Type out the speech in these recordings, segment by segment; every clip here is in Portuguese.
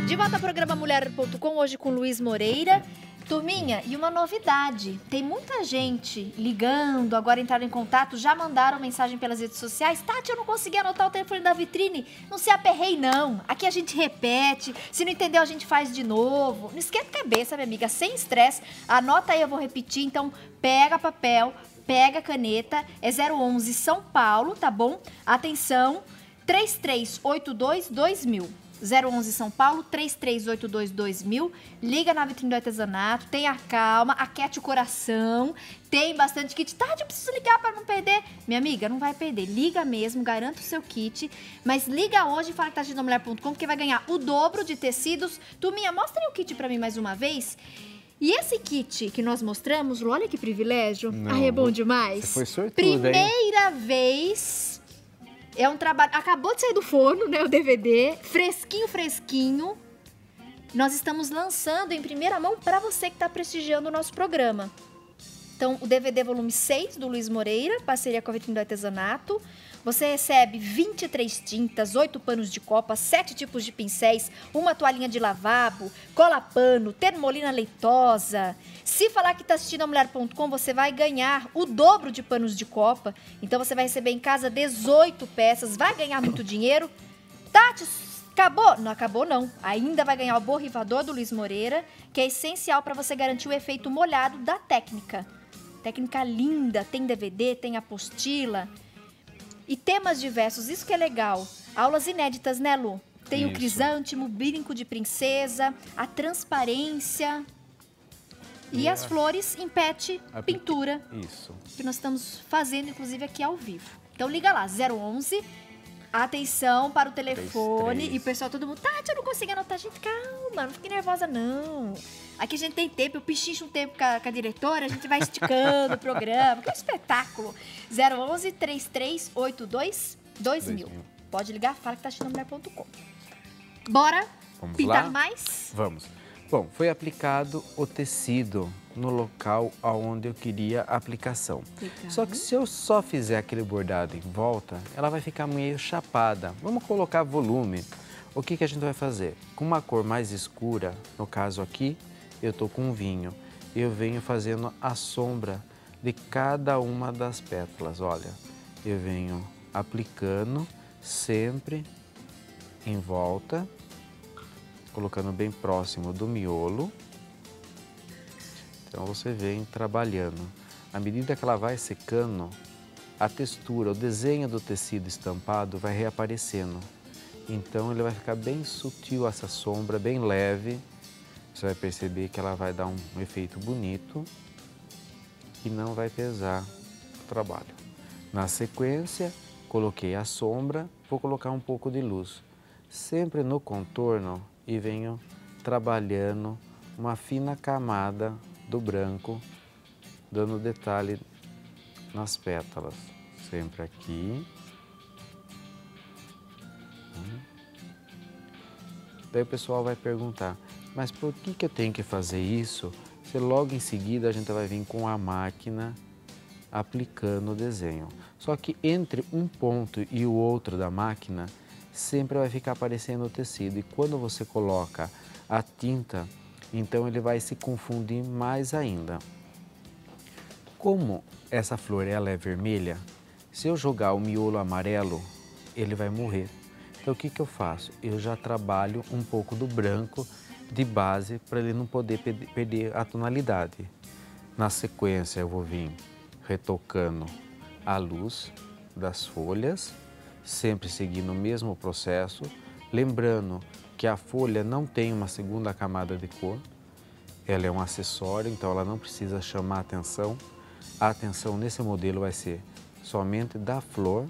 De volta ao programa Mulher.com, hoje com Luiz Moreira. Turminha, e uma novidade, tem muita gente ligando, agora entraram em contato, já mandaram mensagem pelas redes sociais. Tati, eu não consegui anotar o telefone da vitrine. Não se aperrei, não. Aqui a gente repete, se não entendeu a gente faz de novo. Não esquenta a cabeça, minha amiga, sem estresse. Anota aí, eu vou repetir, então pega papel, pega caneta, é 011 São Paulo, tá bom? Atenção, 3382-2000. 011 São Paulo, 3382-2000. Liga na vitrine do artesanato, tenha calma, aquete o coração, tem bastante kit. Tati, eu preciso ligar para não perder. Minha amiga, não vai perder, liga mesmo, garanta o seu kit. Mas liga hoje e fala que tá assistindo mulher.com, porque vai ganhar o dobro de tecidos. Turminha, mostra aí o kit para mim mais uma vez. E esse kit que nós mostramos, Lu, olha que privilégio. Ai, é bom demais. Você foi sortuda, Primeira vez... É um trabalho... Acabou de sair do forno, né? O DVD. Fresquinho, fresquinho. Nós estamos lançando em primeira mão para você que está prestigiando o nosso programa. Então, o DVD volume 6 do Luiz Moreira, parceria com a Vitrine do Artesanato. Você recebe 23 tintas, 8 panos de copa, 7 tipos de pincéis, uma toalhinha de lavabo, cola-pano, termolina leitosa. Se falar que está assistindo a Mulher.com, você vai ganhar o dobro de panos de copa. Então, você vai receber em casa 18 peças, vai ganhar muito dinheiro. Tati, acabou? Não acabou, não. Ainda vai ganhar o borrifador do Luiz Moreira, que é essencial para você garantir o efeito molhado da técnica. Técnica linda, tem DVD, tem apostila. E temas diversos, isso que é legal. Aulas inéditas, né, Lu? Tem o crisântimo, brinco de princesa, a transparência e as flores em pet, pintura. Isso. Que nós estamos fazendo, inclusive, aqui ao vivo. Então, liga lá, 011, atenção para o telefone. 33. E o pessoal, todo mundo, Tati, eu não consegui anotar. Gente, calma, não fique nervosa, não. Aqui a gente tem tempo, eu pichincho um tempo com a diretora, a gente vai esticando o programa, que é um espetáculo. 011 3382 2000. Pode ligar, fala que tá assistindo mulher.com. Bora Vamos pintar lá? mais? Vamos. Bom, foi aplicado o tecido no local onde eu queria a aplicação. Legal. Só que se eu só fizer aquele bordado em volta, ela vai ficar meio chapada. Vamos colocar volume. O que a gente vai fazer? Com uma cor mais escura, no caso aqui, eu tô com vinho. Eu venho fazendo a sombra de cada uma das pétalas. Olha, eu venho aplicando sempre em volta, colocando bem próximo do miolo. Então você vem trabalhando. À medida que ela vai secando, a textura, o desenho do tecido estampado vai reaparecendo. Então ele vai ficar bem sutil essa sombra, bem leve. Você vai perceber que ela vai dar um efeito bonito e não vai pesar o trabalho. Na sequência, coloquei a sombra, vou colocar um pouco de luz. Sempre no contorno e venho trabalhando uma fina camada do branco, dando detalhe nas pétalas. Sempre aqui. Daí o pessoal vai perguntar, mas por que eu tenho que fazer isso se logo em seguida a gente vai vir com a máquina aplicando o desenho? Só que entre um ponto e o outro da máquina, sempre vai ficar aparecendo o tecido. E quando você coloca a tinta, então ele vai se confundir mais ainda. Como essa flor ela é vermelha, se eu jogar o miolo amarelo, ele vai morrer. Então o que eu faço? Eu já trabalho um pouco do branco de base para ele não poder perder a tonalidade. Na sequência eu vou vir retocando a luz das folhas, sempre seguindo o mesmo processo, lembrando que a folha não tem uma segunda camada de cor, ela é um acessório, então ela não precisa chamar atenção. A atenção nesse modelo vai ser somente da flor.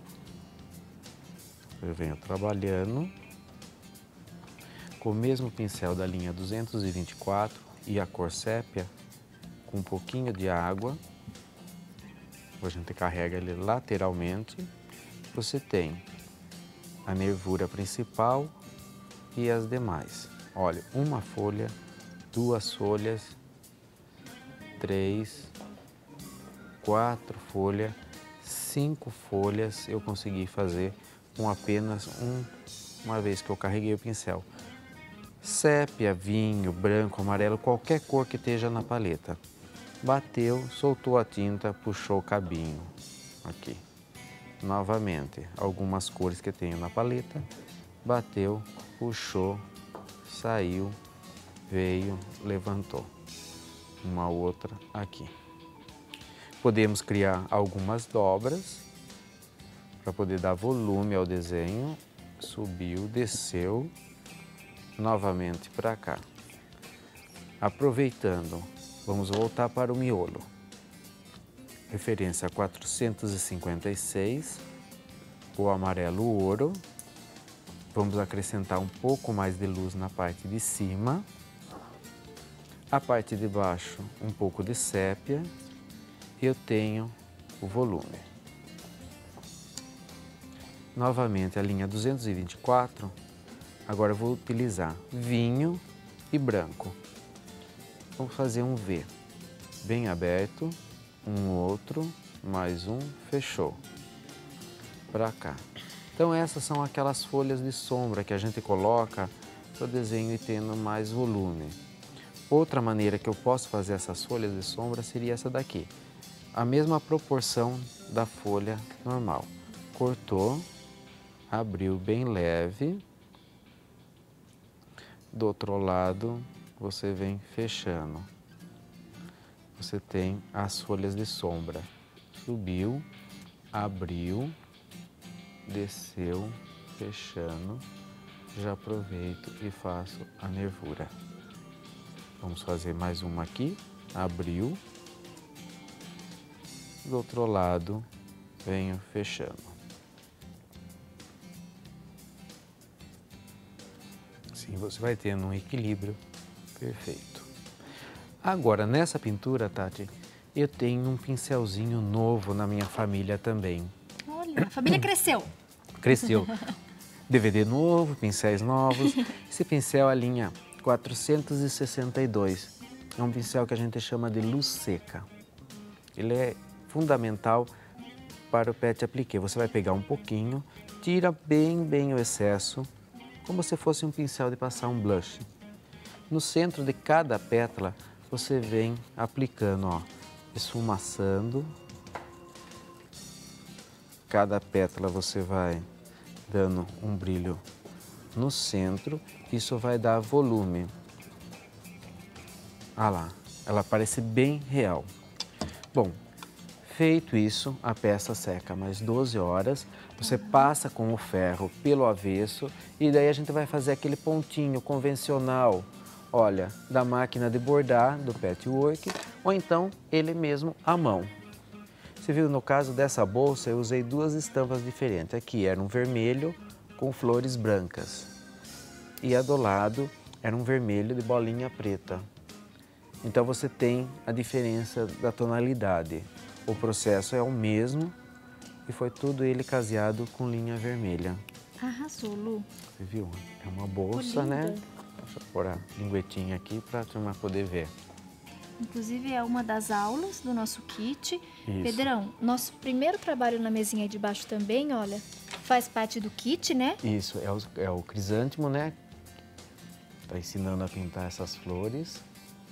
Eu venho trabalhando com o mesmo pincel da linha 224 e a cor sépia, com um pouquinho de água. A gente carrega ele lateralmente. Você tem a nervura principal e as demais. Olha, uma folha, duas folhas, 3, 4 folhas, 5 folhas eu consegui fazer com apenas uma vez que eu carreguei o pincel. Sépia, vinho, branco, amarelo, qualquer cor que esteja na paleta. Bateu, soltou a tinta, puxou o cabinho. Aqui. Novamente, algumas cores que tenho na paleta. Bateu, puxou, saiu, veio, levantou. Uma outra aqui. Podemos criar algumas dobras para poder dar volume ao desenho. Subiu, desceu, novamente para cá. Aproveitando, vamos voltar para o miolo. Referência 456, o amarelo ouro. Vamos acrescentar um pouco mais de luz na parte de cima. A parte de baixo, um pouco de sépia. Eu tenho o volume. Novamente a linha 224. Agora eu vou utilizar vinho e branco. Vamos fazer um V bem aberto, um outro, mais um, fechou. Para cá. Então essas são aquelas folhas de sombra que a gente coloca para o desenho ir tendo mais volume. Outra maneira que eu posso fazer essas folhas de sombra seria essa daqui. A mesma proporção da folha normal. Cortou, abriu bem leve. Do outro lado, você vem fechando. Você tem as folhas de sombra. Subiu, abriu, desceu, fechando. Já aproveito e faço a nervura. Vamos fazer mais uma aqui. Abriu. Do outro lado, venho fechando. Assim você vai tendo um equilíbrio perfeito. Agora, nessa pintura, Tati, eu tenho um pincelzinho novo na minha família também. Olha, a família cresceu. Cresceu. DVD novo, pincéis novos. Esse pincel é a linha 462. É um pincel que a gente chama de luz seca. Ele é fundamental para o pet appliqué. Você vai pegar um pouquinho, tira bem o excesso, como se fosse um pincel de passar um blush. No centro de cada pétala, você vem aplicando, ó, esfumaçando. Cada pétala você vai dando um brilho no centro, isso vai dar volume. Ah lá, ela parece bem real. Bom, feito isso, a peça seca mais 12 horas, você passa com o ferro pelo avesso e daí a gente vai fazer aquele pontinho convencional, olha, da máquina de bordar, do patchwork, ou então ele mesmo à mão. Você viu, no caso dessa bolsa, eu usei duas estampas diferentes. Aqui era um vermelho com flores brancas e a do lado era um vermelho de bolinha preta. Então você tem a diferença da tonalidade. O processo é o mesmo e foi tudo ele caseado com linha vermelha. Arrasou, Lu. Você viu? É uma bolsa, né? Deixa eu pôr a linguetinha aqui para a turma poder ver. Inclusive é uma das aulas do nosso kit. Isso. Pedrão, nosso primeiro trabalho na mesinha de baixo também, olha, faz parte do kit, né? Isso, é o crisântemo, né? Tá ensinando a pintar essas flores.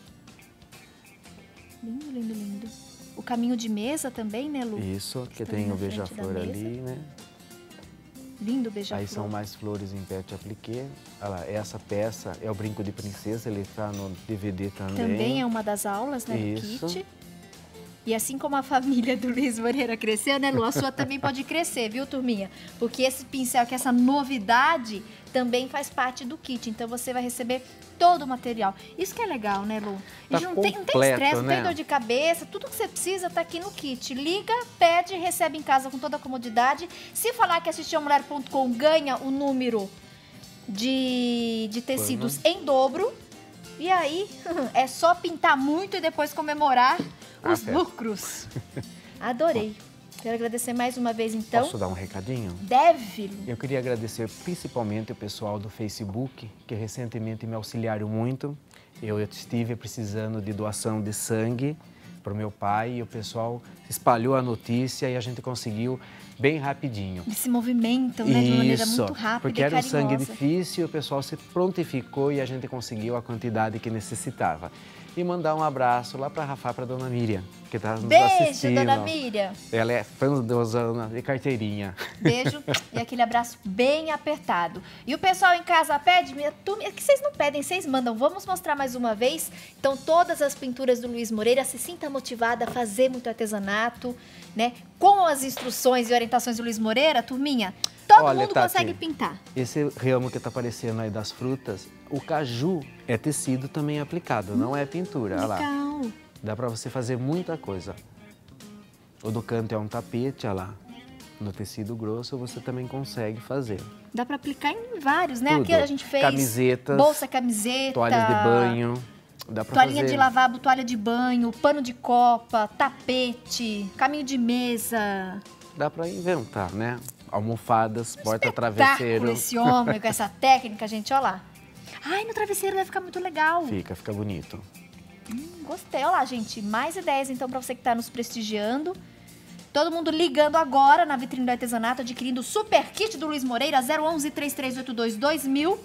Lindo, lindo, lindo. O caminho de mesa também, né, Lu? Isso, que tem o beija-flor ali, né? Lindo beija-flor. Aí são mais flores em pet appliqué. Olha lá, essa peça é o brinco de princesa, ele está no DVD também. Também é uma das aulas, né, do Isso. kit. E assim como a família do Luiz Moreira cresceu, né, Lu? A sua também pode crescer, viu, turminha? Porque esse pincel aqui, essa novidade, também faz parte do kit. Então você vai receber todo o material. Isso que é legal, né, Lu? Tá não tem completo, estresse, não né? tem dor de cabeça. Tudo que você precisa tá aqui no kit. Liga, pede, recebe em casa com toda a comodidade. Se falar que assistirmulher.com ganha o número de tecidos em dobro. E aí, é só pintar muito e depois comemorar os lucros. Adorei. Quero agradecer mais uma vez, então. Posso dar um recadinho? Deve. Eu queria agradecer principalmente o pessoal do Facebook, que recentemente me auxiliaram muito. Eu estive precisando de doação de sangue para o meu pai e o pessoal espalhou a notícia e a gente conseguiu bem rapidinho. Eles se movimentam, né, de uma maneira muito rápida porque e era um carinhosa. sangue difícil, o pessoal se prontificou e a gente conseguiu a quantidade que necessitava. E mandar um abraço lá para a Rafa, para a dona Miriam, que está nos assistindo. Beijo, dona Miriam. Ela é fã de carteirinha. Beijo e aquele abraço bem apertado. E o pessoal em casa pede, minha turma, é que vocês não pedem, vocês mandam. Vamos mostrar mais uma vez. Então, todas as pinturas do Luiz Moreira, se sinta motivada a fazer muito artesanato, né? Com as instruções e orientações do Luiz Moreira, turminha, todo mundo Tati, consegue pintar. Esse ramo que está aparecendo aí das frutas, o caju é tecido também aplicado, não é pintura. Olha lá. Legal. Dá para você fazer muita coisa. O do canto é um tapete, olha lá. No tecido grosso você também consegue fazer. Dá para aplicar em vários, né? Tudo. Aqui a gente fez camisetas, bolsa, camiseta, toalhas de banho. Dá pra toalhinha fazer. de lavabo, toalha de banho, pano de copa, tapete, caminho de mesa. Dá para inventar, né? Almofadas, Espetáculo porta-travesseiro. esse homem com essa técnica, gente, olha lá. Ai, no travesseiro vai ficar muito legal. Fica bonito. Gostei, olha lá, gente. Mais ideias, então, para você que está nos prestigiando. Todo mundo ligando agora na vitrine do artesanato, adquirindo o super kit do Luiz Moreira, 011-3382-2000,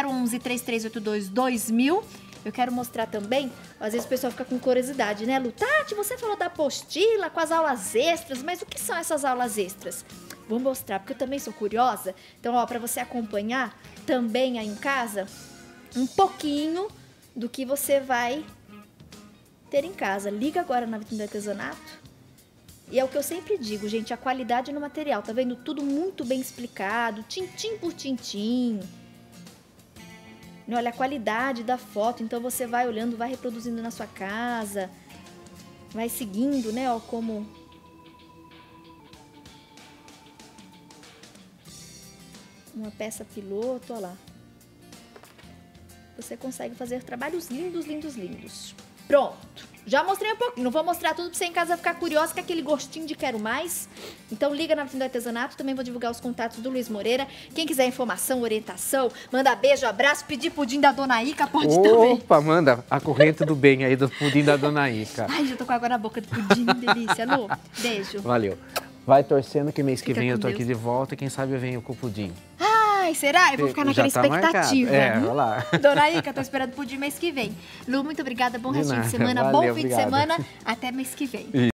011-3382-2000. Eu quero mostrar também, às vezes o pessoal fica com curiosidade, né, Lu? Tati, você falou da apostila com as aulas extras, mas o que são essas aulas extras? Vou mostrar, porque eu também sou curiosa. Então, ó, para você acompanhar também aí em casa, um pouquinho do que você vai ter em casa. Liga agora na vitrine do artesanato. E é o que eu sempre digo, gente, a qualidade no material. Tá vendo? Tudo muito bem explicado, tintim por tintim. Olha a qualidade da foto, então você vai olhando, vai reproduzindo na sua casa, vai seguindo, né, ó, como uma peça piloto, ó lá. Você consegue fazer trabalhos lindos, lindos, lindos. Pronto, já mostrei um pouquinho, não vou mostrar tudo pra você em casa ficar curiosa, com aquele gostinho de quero mais. Então liga na vitrine do artesanato, também vou divulgar os contatos do Luiz Moreira. Quem quiser informação, orientação, manda beijo, abraço, pedir pudim da Dona Ica, pode também. Opa, manda a corrente do bem aí do pudim da Dona Ica. Ai, já tô com água na boca do pudim, delícia. Lu, beijo. Valeu. Vai torcendo que mês que Fica vem eu com tô aqui Deus. de volta e quem sabe eu venho com o pudim. Ai, será? Eu vou ficar naquela Já tá expectativa. marcado. Olha lá. Dona Ica, tô esperando pudim mês que vem. Lu, muito obrigada, bom De restinho de nada, semana, valeu, bom fim de obrigado. semana, até mês que vem.